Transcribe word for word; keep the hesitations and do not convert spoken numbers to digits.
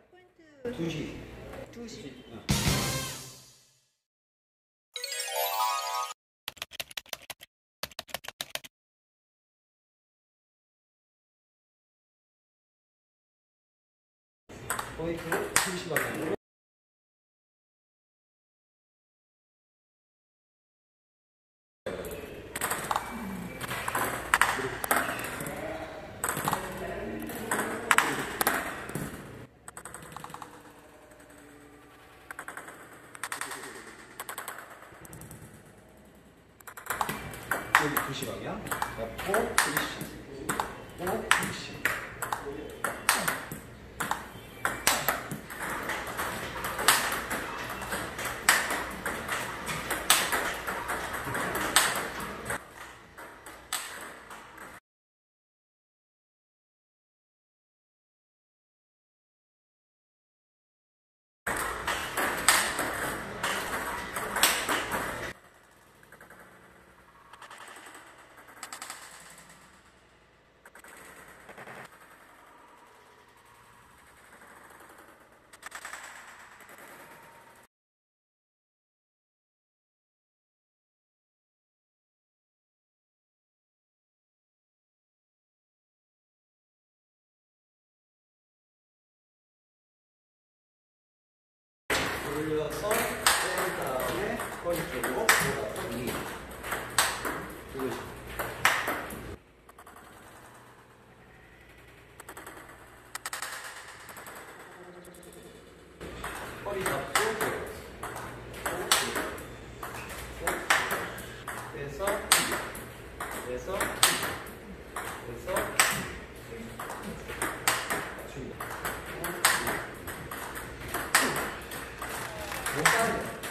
포인트 두 시. 두 시. 어. 포인트를 두 시 방향으로. 여기 두 시 방향. 잡고 두 시. 오, 두 시. 올려서 뺀 다음에 허리 쪽으로 돌아서 이. 이것이. 허리 잡고 빼서 빼서 빼서 맞춥니다. 못 가요.